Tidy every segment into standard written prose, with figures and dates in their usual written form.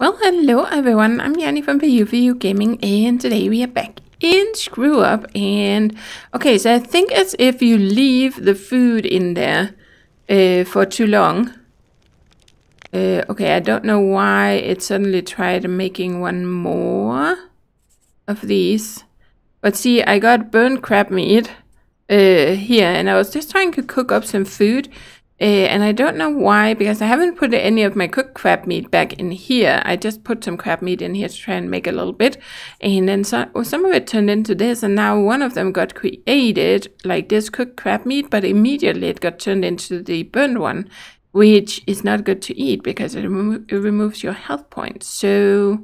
Well, hello everyone, I'm Yanni from PU4U Gaming, and today we are back in Screw Up. And okay, so I think it's if you leave the food in there for too long. Okay, I don't know why it suddenly tried making one more of these. But see, I got burnt crab meat here, and I was just trying to cook up some food. And I don't know why, because I haven't put any of my cooked crab meat back in here. I just put some crab meat in here to try and make a little bit. And then some of it turned into this, and now one of them got created, like this cooked crab meat, but immediately it got turned into the burned one, which is not good to eat because it removes your health points. So,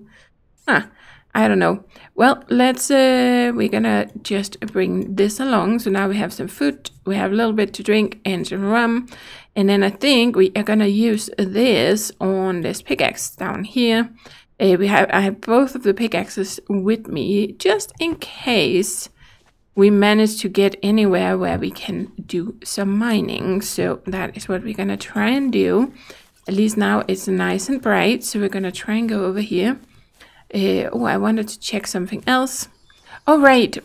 I don't know. Well, we're gonna just bring this along. So now we have some food, we have a little bit to drink and some rum. And then I think we are gonna use this on this pickaxe down here. I have both of the pickaxes with me, just in case we manage to get anywhere where we can do some mining. So that is what we're gonna try and do. At least now it's nice and bright, so we're gonna try and go over here. I wanted to check something else. All right.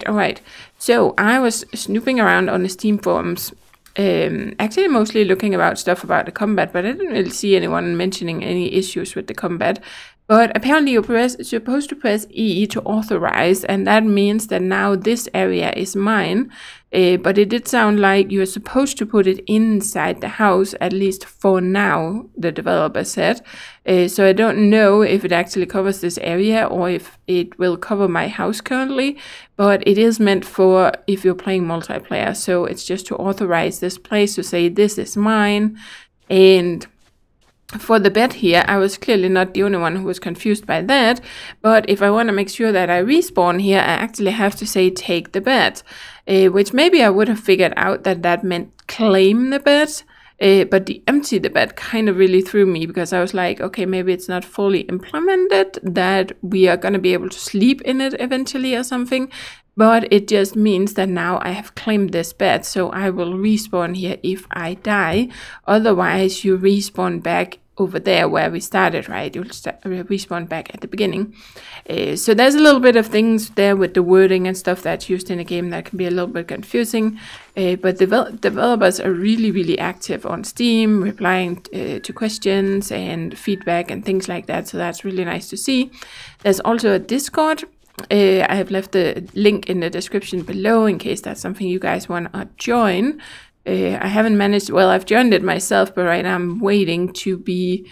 So I was snooping around on the Steam forums, actually mostly looking about stuff about the combat, but I didn't really see anyone mentioning any issues with the combat. But apparently you're supposed to press E to authorize, and that means that now this area is mine. But it did sound like you're supposed to put it inside the house, at least for now, the developer said. So I don't know if it actually covers this area or if it will cover my house currently. But it is meant for if you're playing multiplayer. So it's just to authorize this place to say this is mine. And for the bed here, I was clearly not the only one who was confused by that. But if I want to make sure that I respawn here, I actually have to say take the bed. Which maybe I would have figured out that meant claim the bed. But the empty the bed kind of really threw me, because I was like, okay, maybe it's not fully implemented that we are going to be able to sleep in it eventually or something. But it just means that now I have claimed this bed, so I will respawn here if I die. Otherwise, you respawn back over there where we started, right? You'll respawn back at the beginning. So there's a little bit of things there with the wording and stuff that's used in the game that can be a little bit confusing. But developers are really active on Steam, replying to questions and feedback and things like that. So that's really nice to see. There's also a Discord. I have left the link in the description below in case that's something you guys want to join. I haven't managed, well, I've joined it myself, but right now I'm waiting to be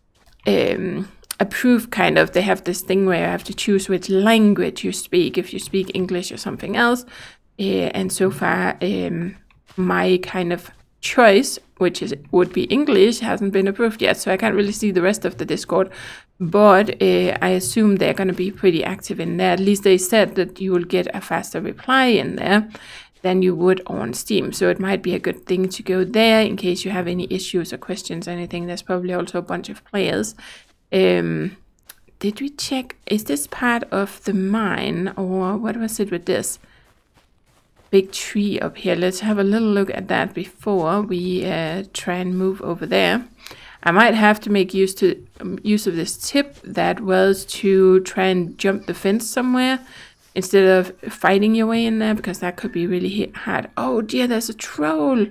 approved, kind of. They have this thing where you have to choose which language you speak, if you speak English or something else. And so far, my kind of choice, which would be English, hasn't been approved yet, so I can't really see the rest of the Discord. But I assume they're going to be pretty active in there. At least they said that you will get a faster reply in there than you would on Steam. So it might be a good thing to go there in case you have any issues or questions or anything. There's probably also a bunch of players. Did we check, is this part of the mine, or what was it with this big tree up here? Let's have a little look at that before we try and move over there. I might have to make use of this tip that was to try and jump the fence somewhere instead of fighting your way in there, because that could be really hard. Oh dear, there's a troll.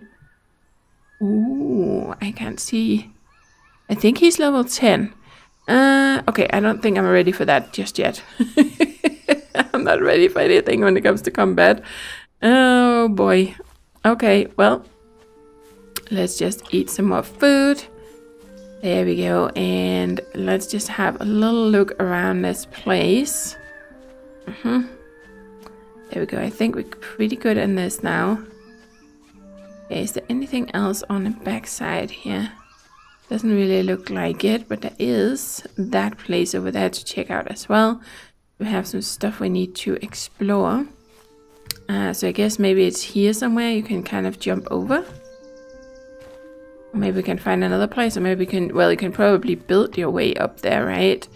Ooh, I can't see. I think he's level 10. Okay, I don't think I'm ready for that just yet. I'm not ready for anything when it comes to combat. Oh boy. Okay, well, let's just eat some more food. There we go, and let's just have a little look around this place. There we go. I think we're pretty good in this now. Okay, is there anything else on the back side here? Doesn't really look like it, but there is that place over there to check out as well. We have some stuff we need to explore. So I guess maybe it's here somewhere you can kind of jump over. Maybe we can find another place, or maybe we can, well, you can probably build your way up there, right?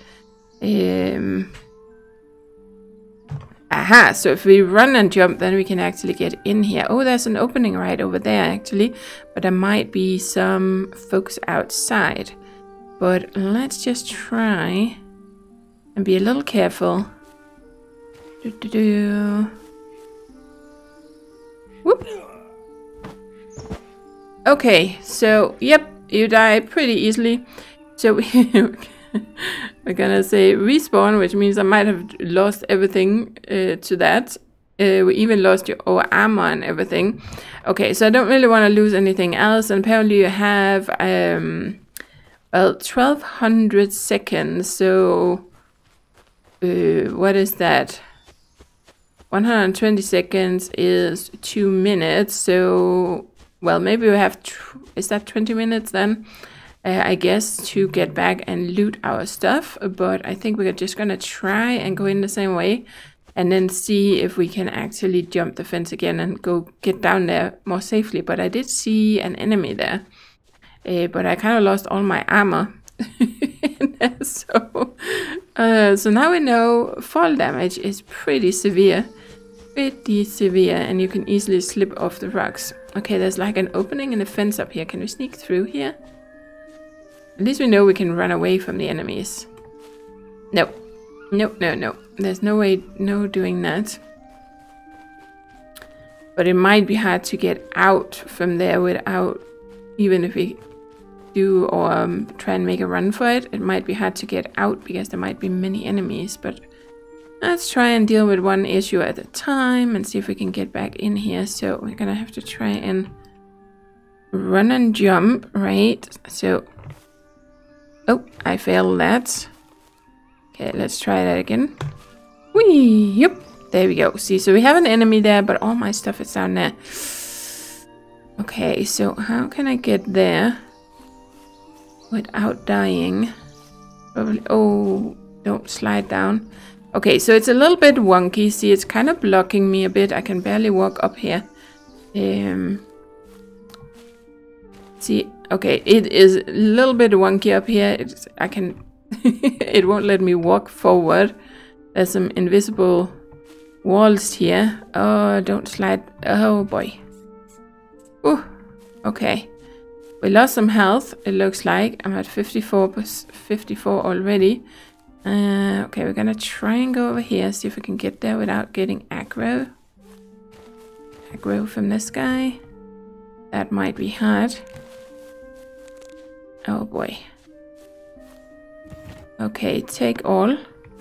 Aha, so if we run and jump, then we can actually get in here. Oh, there's an opening right over there, actually. But there might be some folks outside. But let's just try and be a little careful. Whoop. Okay, so yep, you die pretty easily. So we're gonna say respawn, which means I might have lost everything to that. We even lost our armor and everything. Okay, so I don't really want to lose anything else. And apparently you have well, 1200 seconds. So what is that? 120 seconds is 2 minutes. So well, maybe we have is that 20 minutes then? I guess, to get back and loot our stuff. But I think we're just gonna try and go in the same way. And then see if we can actually jump the fence again and go get down there more safely. But I did see an enemy there. But I kind of lost all my armor. So now we know fall damage is pretty severe. Pretty severe. And you can easily slip off the rocks. Okay, there's like an opening in the fence up here. Can we sneak through here? At least we know we can run away from the enemies. No. No, no, no. There's no way, no doing that. But it might be hard to get out from there without, even if we do or try and make a run for it, it might be hard to get out because there might be many enemies. But let's try and deal with one issue at a time and see if we can get back in here. So we're gonna have to try and run and jump, right? So, oh, I failed that. Okay, let's try that again. Whee! Yep, there we go. See, so we have an enemy there, but all my stuff is down there. Okay, so how can I get there without dying? Probably. Oh, don't slide down. Okay, so it's a little bit wonky. See, it's kind of blocking me a bit. I can barely walk up here. See, okay, it is a little bit wonky up here. I can. It won't let me walk forward. There's some invisible walls here. Oh, don't slide. Oh boy. Ooh, okay. We lost some health, it looks like. I'm at 54 already. Okay, we're gonna try and go over here, see if we can get there without getting aggro. Aggro from this guy. That might be hard. Oh boy. Okay, take all.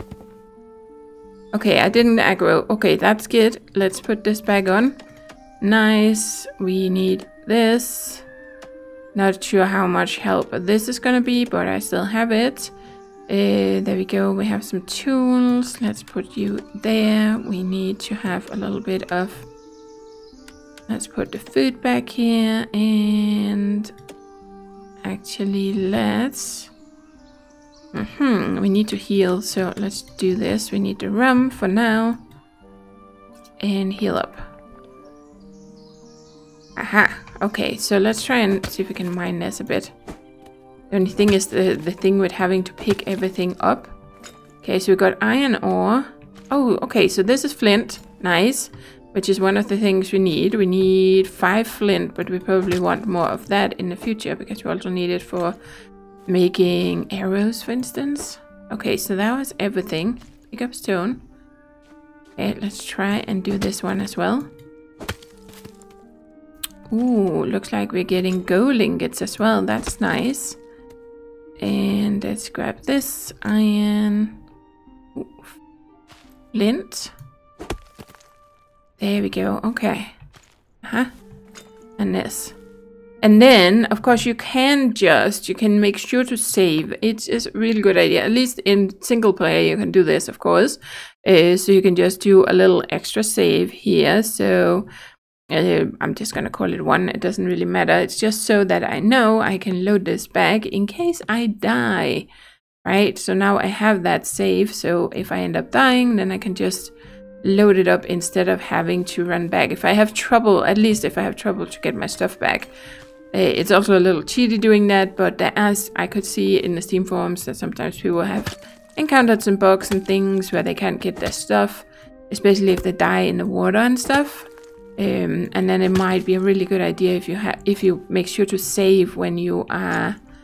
Okay, I didn't aggro. Okay, that's good. Let's put this back on. Nice. We need this. Not sure how much help this is gonna be, but I still have it. There we go. We have some tools. Let's put you there. We need to have a little bit of... Let's put the food back here. And actually, let's... we need to heal, so let's do this. We need the rum for now. And heal up. Aha. Okay, so let's try and see if we can mine this a bit. The only thing is the thing with having to pick everything up. Okay, so we got iron ore. Oh, okay, so this is flint. Nice. Which is one of the things we need. We need 5 flint, but we probably want more of that in the future because we also need it for making arrows, for instance. Okay, so that was everything. Pick up stone. Okay, let's try and do this one as well. Ooh, looks like we're getting gold ingots as well. That's nice. And let's grab this iron. Ooh, flint. There we go. Okay. And this. And then, of course, you can make sure to save. It's a really good idea. At least in single player, you can do this, of course. So you can just do a little extra save here. So I'm just going to call it 1. It doesn't really matter. It's just so that I know I can load this back in case I die. Right? So now I have that save. So if I end up dying, then I can just load it up instead of having to run back. If I have trouble, at least if I have trouble to get my stuff back. It's also a little cheaty doing that, but as I could see in the Steam forums that sometimes people have encountered some bugs and things where they can't get their stuff, especially if they die in the water and stuff. And then it might be a really good idea if you make sure to save when you are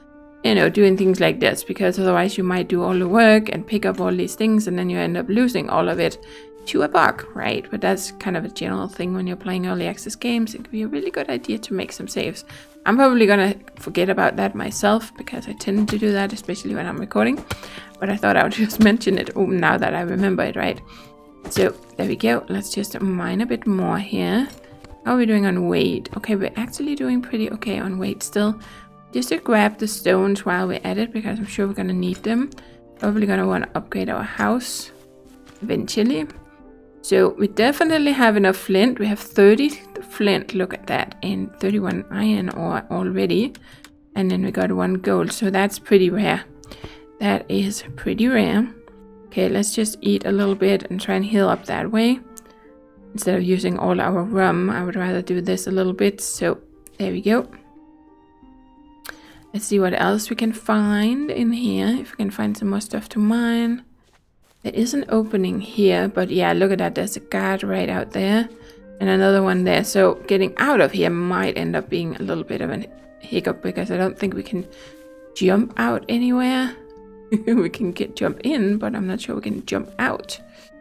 you know, doing things like this, because otherwise you might do all the work and pick up all these things and then you end up losing all of it to a bug, right? But that's kind of a general thing when you're playing early access games. It can be a really good idea to make some saves. I'm probably gonna forget about that myself because I tend to do that, especially when I'm recording. But I thought I would just mention it now that I remember it, right? So there we go. Let's just mine a bit more here. How are we doing on weight? Okay, we're actually doing pretty okay on weight still. Just to grab the stones while we're at it, because I'm sure we're gonna need them. Probably gonna want to upgrade our house eventually. So we definitely have enough flint. We have 30 flint, look at that, and 31 iron ore already. And then we got 1 gold, so that's pretty rare. That is pretty rare. Okay, let's just eat a little bit and try and heal up that way. Instead of using all our rum, I would rather do this a little bit. So there we go. Let's see what else we can find in here. If we can find some more stuff to mine. There is an opening here, but yeah, look at that. There's a guard right out there and another one there. So getting out of here might end up being a little bit of a hiccup because I don't think we can jump out anywhere. We can jump in, but I'm not sure we can jump out.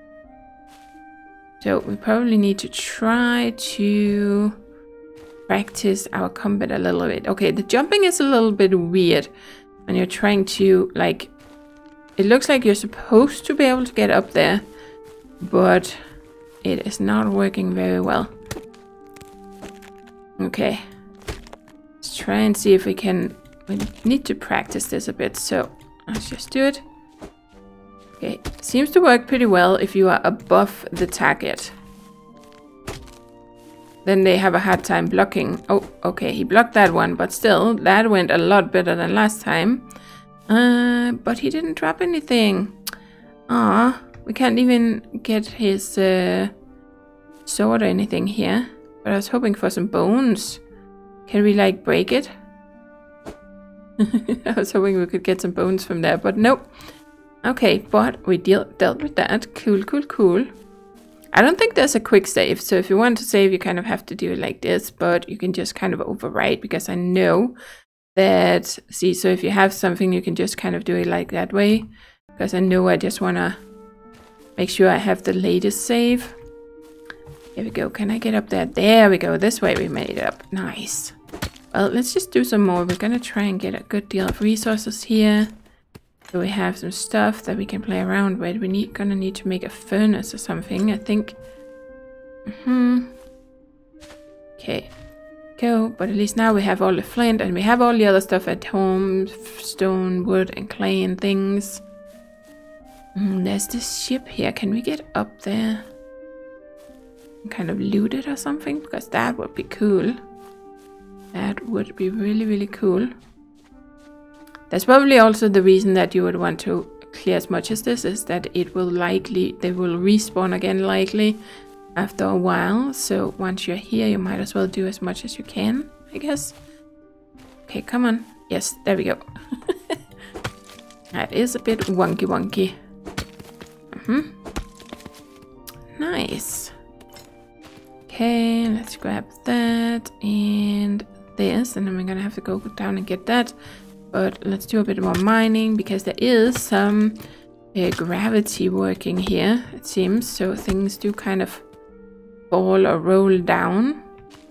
So we probably need to try to practice our combat a little bit. Okay, the jumping is a little bit weird when you're trying to, like, it looks like you're supposed to be able to get up there, but it is not working very well. Okay, let's try and see if we can. We need to practice this a bit, so let's just do it. Okay, seems to work pretty well if you are above the target. Then they have a hard time blocking. Oh, okay, he blocked that one, but still, that went a lot better than last time. But he didn't drop anything. Ah, we can't even get his sword or anything here. But I was hoping for some bones. Can we, like, break it? I was hoping we could get some bones from there, but nope. Okay, but we dealt with that. Cool, cool, cool. I don't think there's a quick save, so if you want to save, you kind of have to do it like this, but you can just kind of overwrite, because I know that, see, so if you have something, you can just kind of do it like that way, because I know I just want to make sure I have the latest save. Here we go. Can I get up there? There we go. This way we made it up. Nice. Well, let's just do some more. We're going to try and get a good deal of resources here. So we have some stuff that we can play around with. We're gonna need to make a furnace or something, I think. Okay, go. But at least now we have all the flint and we have all the other stuff at home. Stone, wood, and clay and things. There's this ship here. Can we get up there? And kind of loot it or something? Because that would be cool. That would be really, really cool. That's probably also the reason that you would want to clear as much as this, is that it will likely, they will respawn again likely after a while. So once you're here, you might as well do as much as you can, I guess. Okay, come on. Yes, there we go. That is a bit wonky. Nice. Okay, let's grab that and this, and then we're gonna have to go down and get that. But let's do a bit more mining, because there is some gravity working here, it seems. So things do kind of fall or roll down.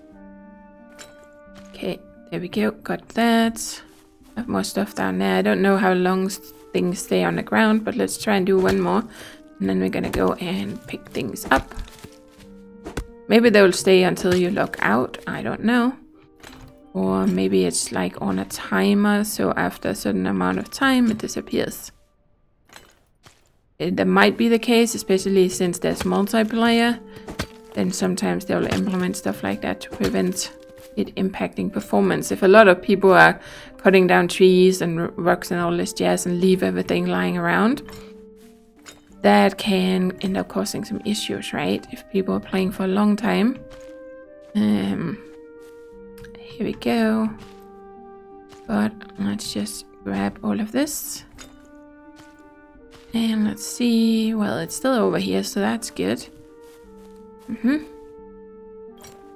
Okay, there we go. Got that. Have more stuff down there. I don't know how long things stay on the ground, but let's try and do one more. And then we're gonna go and pick things up. Maybe they will stay until you log out. I don't know. Or maybe it's like on a timer, so after a certain amount of time it disappears. That might be the case, especially since there's multiplayer. Then sometimes they'll implement stuff like that to prevent it impacting performance. If a lot of people are cutting down trees and rocks and all this jazz and leave everything lying around, that can end up causing some issues, right? If people are playing for a long time. Here we go. But let's just grab all of this. And let's see. Well, it's still over here, so that's good.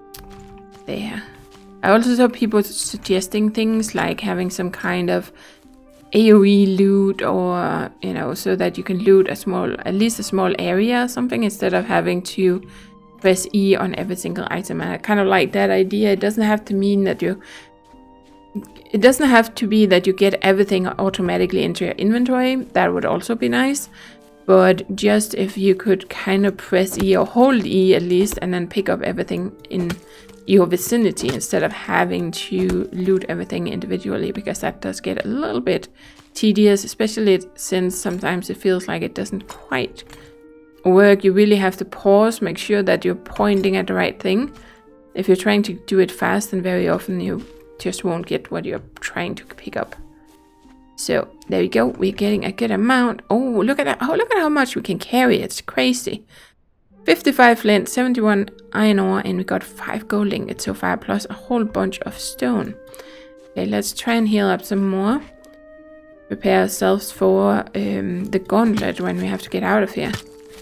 There. I also saw people suggesting things like having some kind of AoE loot, or you know, so that you can loot at least a small area or something, instead of having to press E on every single item. And I kind of like that idea. It doesn't have to mean that it doesn't have to be that you get everything automatically into your inventory. That would also be nice. But just if you could kind of press E or hold E at least, and then pick up everything in your vicinity instead of having to loot everything individually, because that does get a little bit tedious, especially since sometimes it feels like it doesn't quite work. You really have to pause, make sure that you're pointing at the right thing. If you're trying to do it fast, then very often you just won't get what you're trying to pick up. So there we go, we're getting a good amount. Oh, look at that. Oh, look at how much we can carry. It's crazy. 55 flint, 71 iron ore, and we got 5 gold ingots so far, plus a whole bunch of stone. Okay, let's try and heal up some more. Prepare ourselves for the gauntlet when we have to get out of here.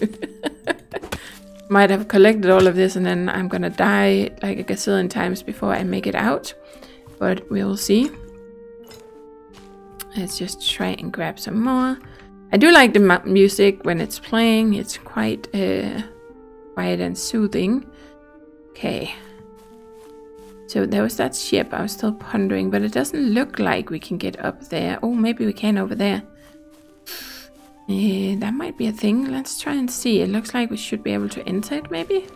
Might have collected all of this and then I'm gonna die like a gazillion times before I make it out. But we'll see. Let's just try and grab some more. I do like the music when it's playing. It's quite quiet and soothing. Okay. So there was that ship. I was still pondering, but it doesn't look like we can get up there. Oh, maybe we can over there. That might be a thing. Let's try and see. It looks like we should be able to enter it, maybe.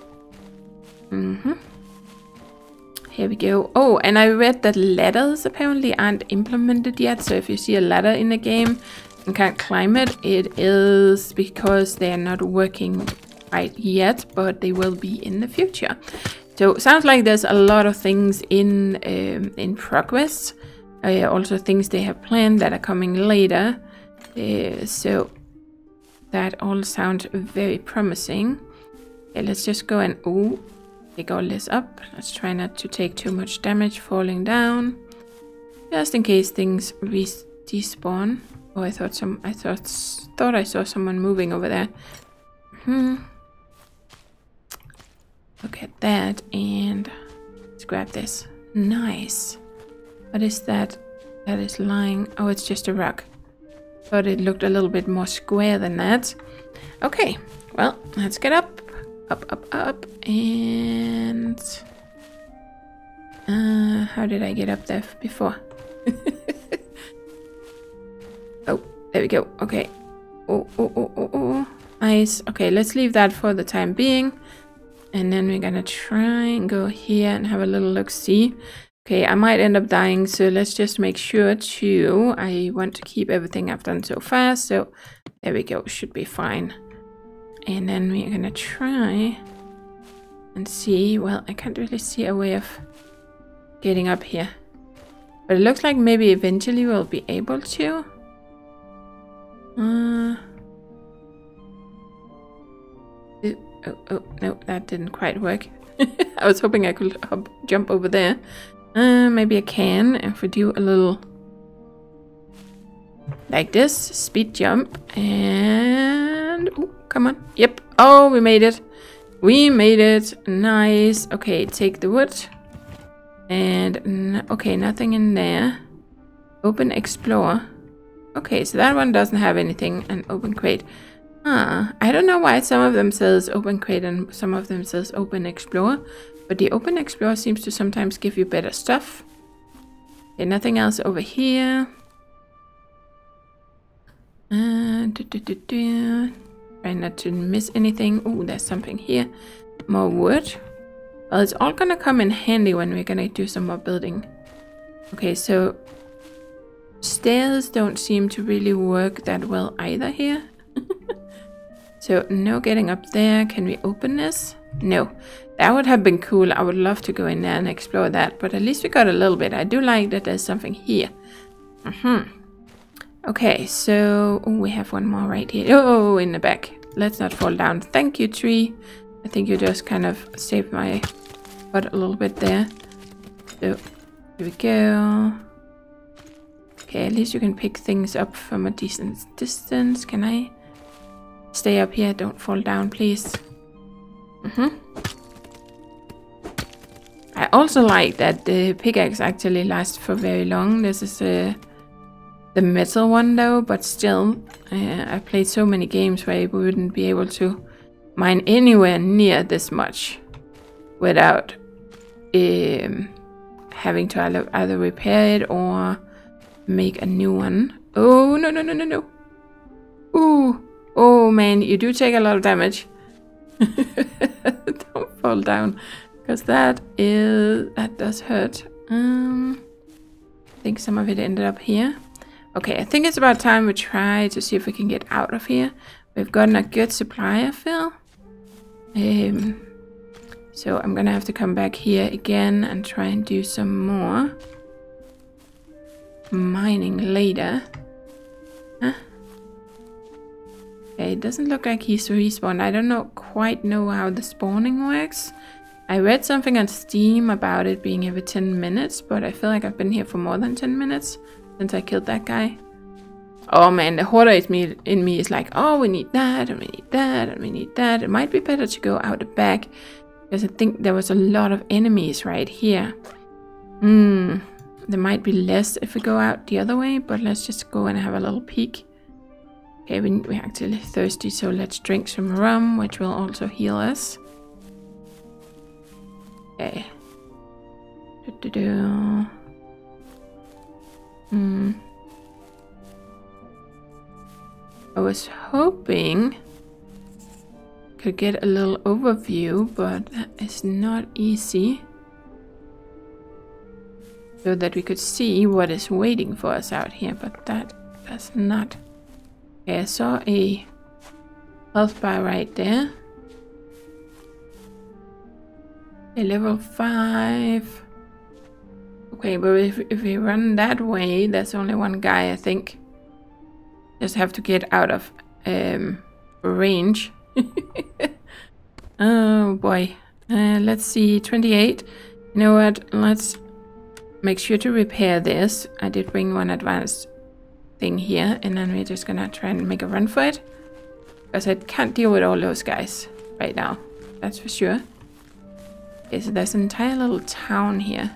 Here we go. Oh, and I read that ladders apparently aren't implemented yet. So if you see a ladder in the game and can't climb it, it is because they're not working right yet, but they will be in the future. So it sounds like there's a lot of things in progress. Also things they have planned that are coming later. So that all sounds very promising. Okay, let's just go and pick all this up. Let's try not to take too much damage falling down, just in case things despawn. Oh, I thought I saw someone moving over there. Look at that, and let's grab this. Nice. What is that? That is lying. Oh, it's just a rock. But it looked a little bit more square than that. Okay, well, let's get up. Up, and... how did I get up there before? Oh, there we go. Okay. Oh. Nice. Okay, let's leave that for the time being. And then we're gonna try and go here and have a little look-see. Okay, I might end up dying, so let's just make sure to... I want to keep everything I've done so far, so there we go, should be fine. And then we're gonna try and see... Well, I can't really see a way of getting up here. But it looks like maybe eventually we'll be able to. Oh, no, that didn't quite work. I was hoping I could jump over there. Maybe I can if we do a little like this, speed jump, and come on. Yep. Oh, we made it. We made it. Nice. Okay, take the wood. And okay, nothing in there. Open explore. Okay, so that one doesn't have anything. And open crate. I don't know why some of them says open crate and some of them says open explore, but the open explore seems to sometimes give you better stuff. Okay, nothing else over here. Try not to miss anything. Oh, there's something here. More wood. Well, it's all gonna come in handy when we're gonna do some more building. Okay, so stairs don't seem to really work that well either here. So no getting up there. Can we open this? No. That would have been cool. I would love to go in there and explore that, but at least we got a little bit. I do like that there's something here. Okay, so we have one more right here. Oh, in the back. Let's not fall down. Thank you, tree. I think you just kind of saved my butt a little bit there. So here we go. Okay, at least you can pick things up from a decent distance. Can I stay up here? Don't fall down, please. I also like that the pickaxe actually lasts for very long. This is the the metal one though, but still, I've played so many games where we wouldn't be able to mine anywhere near this much without having to either repair it or make a new one. Oh, no, no, no, no, no. Ooh, oh man, you do take a lot of damage. Don't fall down, because that does hurt. I think some of it ended up here. Okay, I think it's about time we try to see if we can get out of here. We've gotten a good supply, I feel. So I'm gonna have to come back here again and try and do some more mining later. Huh? Okay, it doesn't look like he's respawned. I don't quite know how the spawning works. I read something on Steam about it being every 10 minutes, but I feel like I've been here for more than 10 minutes since I killed that guy. Oh man, the hoarder in me is like, oh, we need that, and we need that, and we need that. It might be better to go out the back, because I think there was a lot of enemies right here. There might be less if we go out the other way, but let's just go and have a little peek. Okay, we're actually thirsty, so let's drink some rum, which will also heal us. Okay. I was hoping could get a little overview, but that is not easy. So that we could see what is waiting for us out here, but that does not. Okay, I saw a health bar right there. A level 5. Okay, but if we run that way, there's only one guy, I think. Just have to get out of range. Oh boy. Let's see, 28. You know what? Let's make sure to repair this. I did bring one advanced thing here, and then we're just gonna try and make a run for it. Because I can't deal with all those guys right now. That's for sure. Okay, so there's an entire little town here.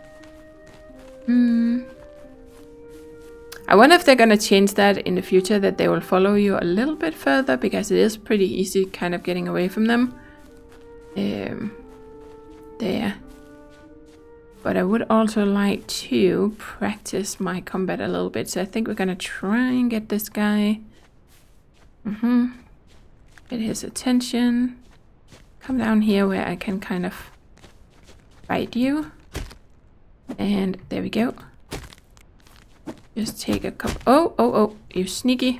I wonder if they're gonna change that in the future, that they will follow you a little bit further, because it is pretty easy kind of getting away from them. There. But I would also like to practice my combat a little bit, so I think we're gonna try and get this guy. Get his attention. Come down here where I can kind of fight you. And there we go. Just take a couple. Oh, you sneaky.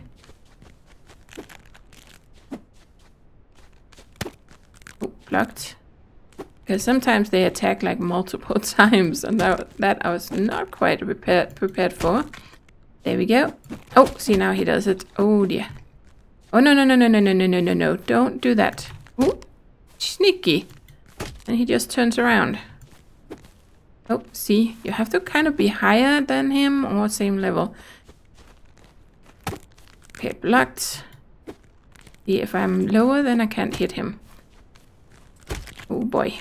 Oh, blocked. Because sometimes they attack like multiple times, and that I was not quite prepared for. There we go. Oh, see, now he does it. Oh dear. Oh no. Don't do that. Ooh, sneaky. And he just turns around. Oh, see, you have to kind of be higher than him or same level. Okay, blocked. See, if I'm lower, then I can't hit him. Oh boy.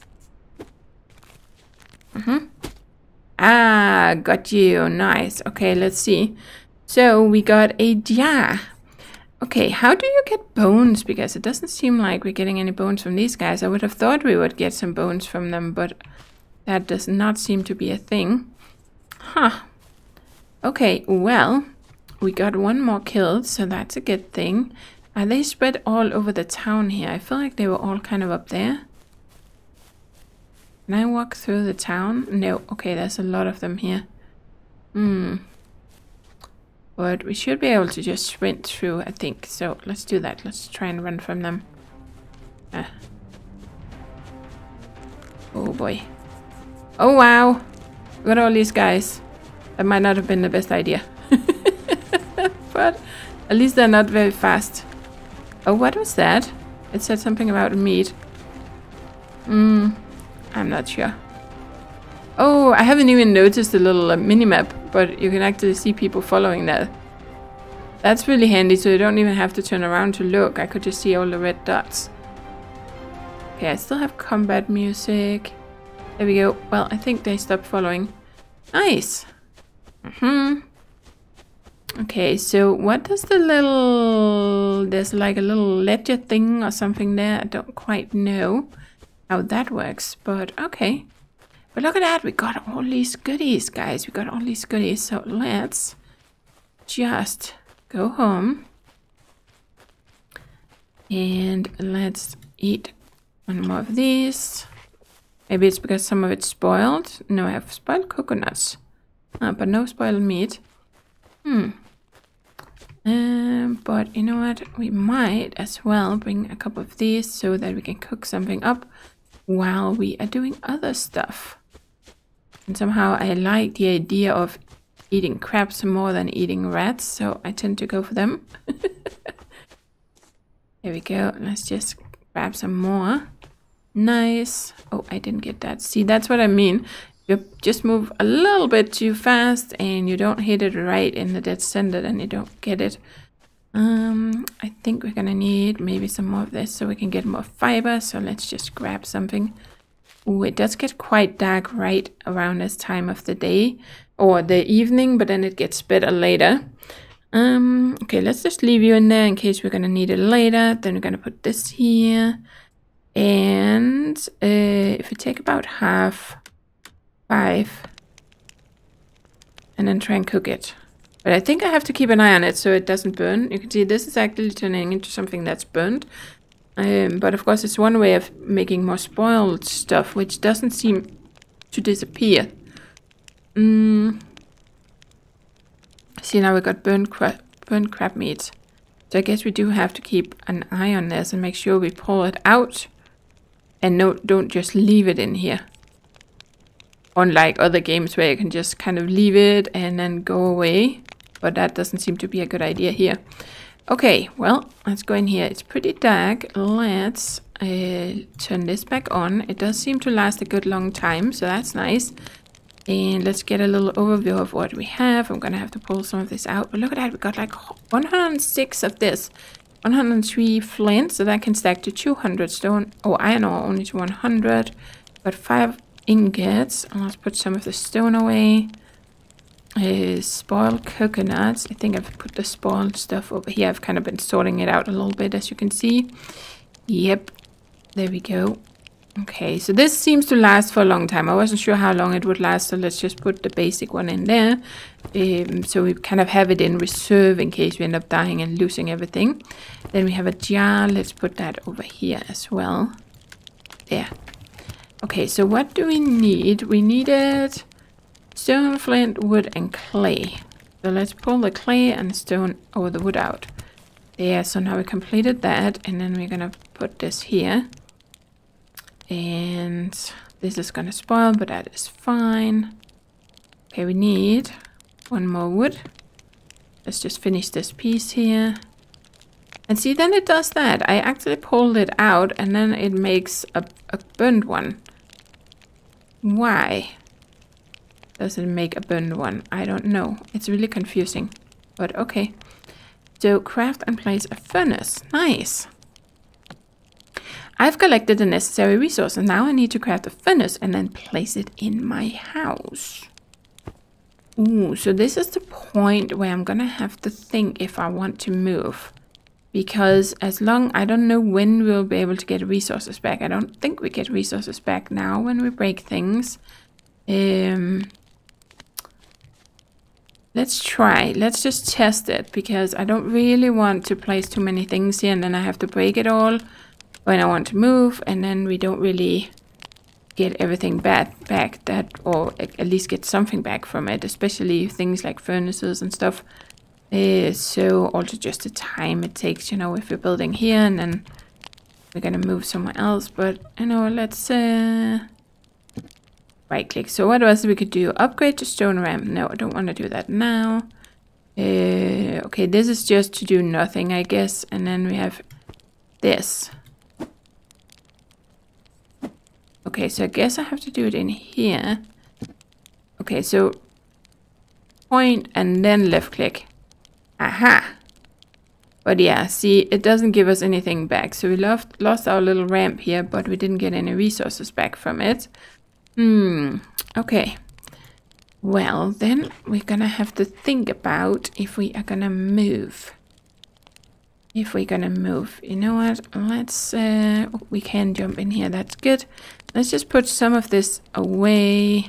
Ah, got you. Nice. Okay, let's see. So we got a jar. Okay, how do you get bones? Because it doesn't seem like we're getting any bones from these guys. I would have thought we would get some bones from them, but that does not seem to be a thing. Huh. Okay, well, we got one more killed, so that's a good thing. Are they spread all over the town here? I feel like they were all kind of up there. Can I walk through the town? No. Okay, there's a lot of them here. But we should be able to just sprint through, I think. So let's do that. Let's try and run from them. Oh boy. Oh wow. Look at all these guys. That might not have been the best idea. But at least they're not very fast. Oh, what was that? It said something about meat. I'm not sure. Oh, I haven't even noticed the little mini-map, but you can actually see people following that. That's really handy, so you don't even have to turn around to look. I could just see all the red dots. Okay, I still have combat music. There we go. Well, I think they stopped following. Nice. Okay, so what does the little... There's like a little ledger thing or something there. I don't quite know how that works, but okay. But look at that, we got all these goodies, guys. We got all these goodies, so let's just go home. And let's eat one more of these. Maybe it's because some of it's spoiled. No, I have spoiled coconuts. But no spoiled meat. But you know what? We might as well bring a couple of these so that we can cook something up while we are doing other stuff. And somehow I like the idea of eating crabs more than eating rats, so I tend to go for them. There we go. Let's just grab some more. Nice. Oh, I didn't get that. See, that's what I mean. You just move a little bit too fast and you don't hit it right in the dead center, then you don't get it. I think we're gonna need maybe some more of this so we can get more fiber. So let's just grab something. Ooh, it does get quite dark right around this time of the day or the evening, but then it gets better later. Okay, let's just leave you in there in case we're gonna need it later. Then we're gonna put this here. And if we take about half, 5, and then try and cook it. But I think I have to keep an eye on it so it doesn't burn. You can see this is actually turning into something that's burnt. But of course it's one way of making more spoiled stuff, which doesn't seem to disappear. See, now we got burnt crab meat. So I guess we do have to keep an eye on this and make sure we pull it out. And no, don't just leave it in here. Unlike other games where you can just kind of leave it and then go away. But that doesn't seem to be a good idea here. Okay, well, let's go in here. It's pretty dark. Let's turn this back on. It does seem to last a good long time, so that's nice. And let's get a little overview of what we have. I'm gonna have to pull some of this out. But look at that, we got like 106 of this. 103 flint, so that can stack to 200 stone. Oh, iron ore only to 100. Got 5 ingots. And let's put some of the stone away. Spoiled coconuts. I think I've put the spoiled stuff over here. I've kind of been sorting it out a little bit, as you can see. Yep, there we go. Okay, so this seems to last for a long time. I wasn't sure how long it would last, so let's just put the basic one in there. So we kind of have it in reserve in case we end up dying and losing everything. Then we have a jar. Let's put that over here as well. There. Okay, so what do we need? We needed stone, flint, wood, and clay. So let's pull the clay and stone or the wood out. There, so now we completed that, and then we're gonna put this here. And this is gonna spoil, but that is fine. Okay, we need one more wood. Let's just finish this piece here. And see, then it does that. I actually pulled it out and then it makes a burned one. Why does it make a burned one? I don't know. It's really confusing, but okay. So craft and place a furnace. Nice. I've collected the necessary resources. Now I need to craft a furnace and then place it in my house. Ooh, so this is the point where I'm gonna have to think if I want to move. Because I don't know when we'll be able to get resources back. I don't think we get resources back now when we break things. Let's try. Let's just test it. Because I don't really want to place too many things here and then I have to break it all when I want to move. And then we don't really get everything back or at least get something back from it. Especially things like furnaces and stuff. So also just the time it takes, you know, if we're building here and then we're gonna move somewhere else. But you know, let's right click. So what else we could do? Upgrade to stone ramp. No, I don't want to do that now. Okay, this is just to do nothing, I guess. And then we have this. Okay, so I guess I have to do it in here. Okay, so point and then left click. Aha! But yeah, see, it doesn't give us anything back. So we lost our little ramp here, but we didn't get any resources back from it. Okay. Well, then we're gonna have to think about if we are gonna move. If we're gonna move. You know what? Let's, we can jump in here. That's good. Let's just put some of this away.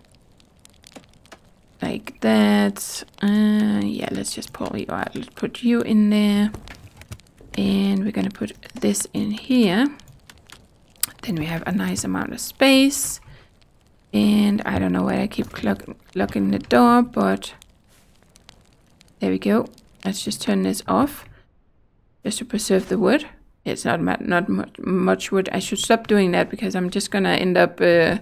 Like that. Yeah, let's just pull you out. Let's put you in there. And we're gonna put this in here. Then we have a nice amount of space. And I don't know why I keep locking the door, but there we go. Let's just turn this off. Just to preserve the wood. It's not much wood. I should stop doing that because I'm just gonna end up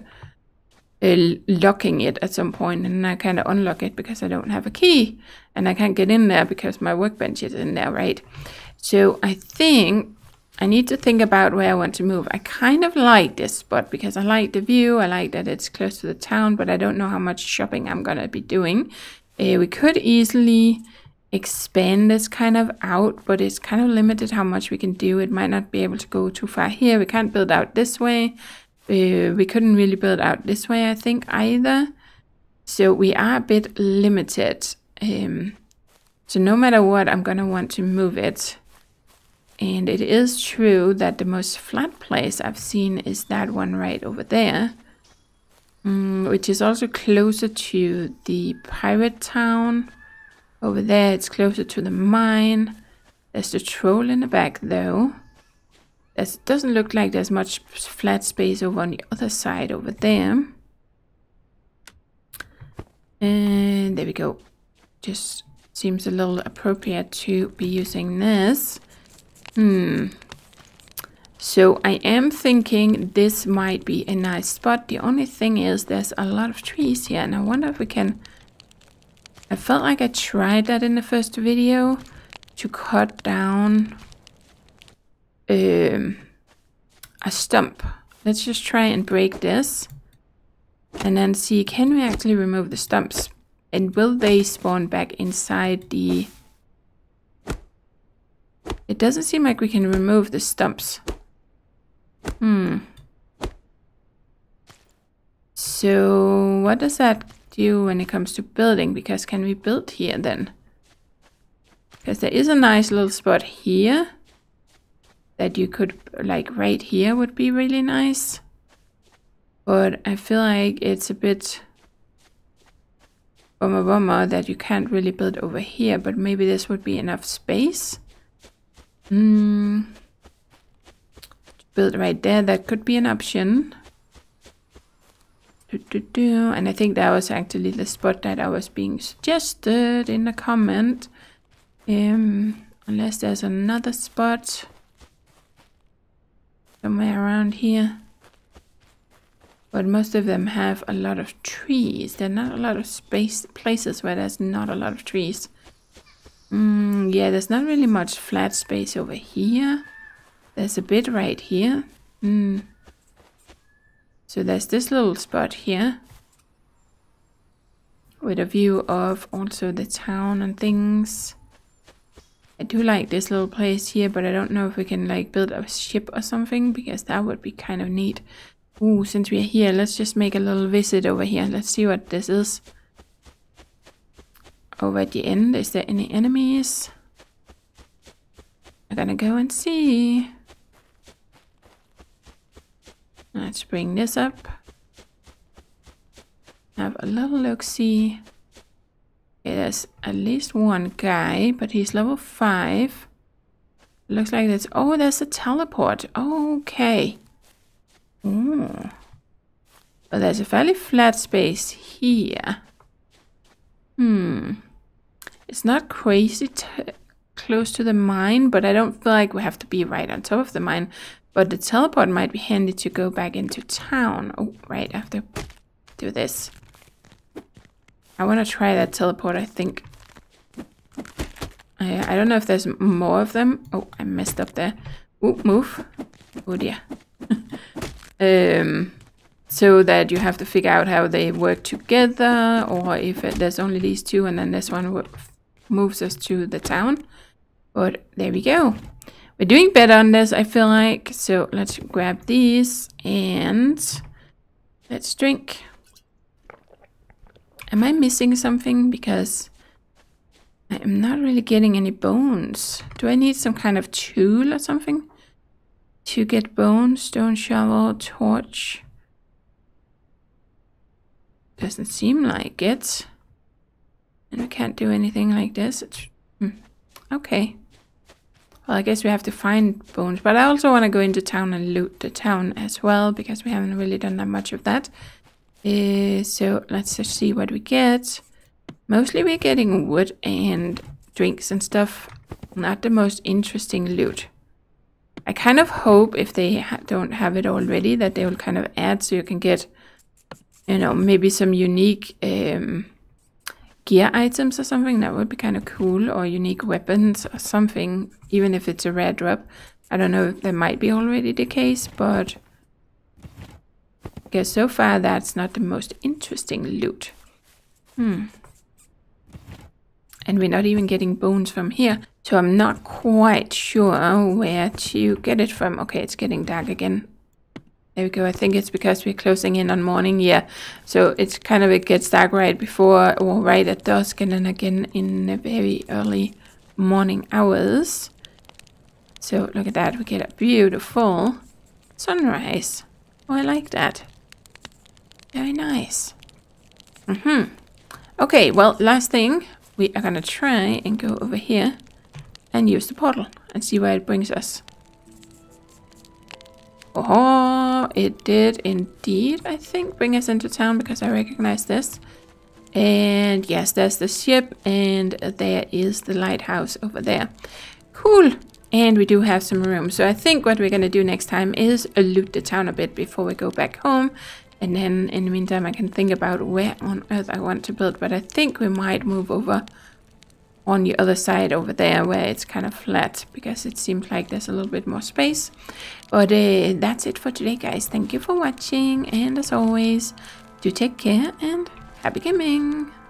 locking it at some point, and I kind of unlock it because I don't have a key, and I can't get in there because my workbench is in there, right? So I think I need to think about where I want to move. I kind of like this spot because I like the view. I like that it's close to the town, but I don't know how much shopping I'm gonna be doing. We could easily expand this kind of out, but it's kind of limited how much we can do. It might not be able to go too far here. We can't build out this way. We couldn't really build out this way, I think, either. So we are a bit limited. So no matter what, I'm gonna want to move it. And it is true that the most flat place I've seen is that one right over there, which is also closer to the pirate town. Over there, it's closer to the mine. There's the troll in the back, though. It doesn't look like there's much flat space over on the other side over there. And there we go. Just seems a little appropriate to be using this. So I am thinking this might be a nice spot. The only thing is there's a lot of trees here, and I wonder if we can... I felt like I tried that in the first video to cut down a stump. Let's just try and break this and then see, can we actually remove the stumps, and will they spawn back inside the... It doesn't seem like we can remove the stumps. So what does that do when it comes to building? Because can we build here then? Because there is a nice little spot here that you could, like right here would be really nice. But I feel like it's a bit bummer that you can't really build over here, but maybe this would be enough space. Build right there, that could be an option. And I think that was actually the spot that I was being suggested in the comment. Unless there's another spot somewhere around here. But most of them have a lot of trees. There are not a lot of places where there's not a lot of trees. Yeah, there's not really much flat space over here. There's a bit right here. So there's this little spot here with a view of also the town and things. I do like this little place here, but I don't know if we can like build a ship or something, because that would be kind of neat. Ooh, since we're here, let's just make a little visit over here. Let's see what this is. Over at the end, is there any enemies? I'm gonna go and see. Let's bring this up. Have a little look-see. Okay, there's at least one guy, but he's level 5. Looks like that's... Oh, there's a teleport. Okay. Ooh. But there's a fairly flat space here. It's not crazy close to the mine, but I don't feel like we have to be right on top of the mine. But the teleport might be handy to go back into town. Oh, right, I have to do this. I want to try that teleport, I think. I don't know if there's more of them. Oh, I messed up there. Oh, move. Oh dear. So that you have to figure out how they work together, or if there's only these two and then this one moves us to the town. But there we go. We're doing better on this, I feel like. So let's grab these and let's drink. Am I missing something? Because I am not really getting any bones. Do I need some kind of tool or something to get bones? Stone shovel, torch. Doesn't seem like it. And we can't do anything like this. Okay. Well, I guess we have to find bones. But I also want to go into town and loot the town as well, because we haven't really done that much of that. So let's just see what we get. Mostly we're getting wood and drinks and stuff. Not the most interesting loot. I kind of hope if they don't have it already that they will kind of add so you can get, you know, maybe some unique gear items or something. That would be kind of cool. Or unique weapons or something, even if it's a rare drop. I don't know if that might be already the case, but I guess so far that's not the most interesting loot. And we're not even getting bones from here. So I'm not quite sure where to get it from. Okay, it's getting dark again. There we go. I think it's because we're closing in on morning. Yeah. So it's kind of, it gets dark right before or right at dusk. And then again in the very early morning hours. So look at that. We get a beautiful sunrise. Oh, I like that. Very nice. Okay, well, last thing. We are gonna try and go over here and use the portal and see where it brings us. Oh, it did indeed, I think, bring us into town because I recognize this. And yes, there's the ship and there is the lighthouse over there. Cool. And we do have some room. So I think what we're gonna do next time is loot the town a bit before we go back home. And then in the meantime, I can think about where on earth I want to build. But I think we might move over on the other side over there where it's kind of flat. Because it seems like there's a little bit more space. But that's it for today, guys. Thank you for watching. And as always, do take care and happy gaming.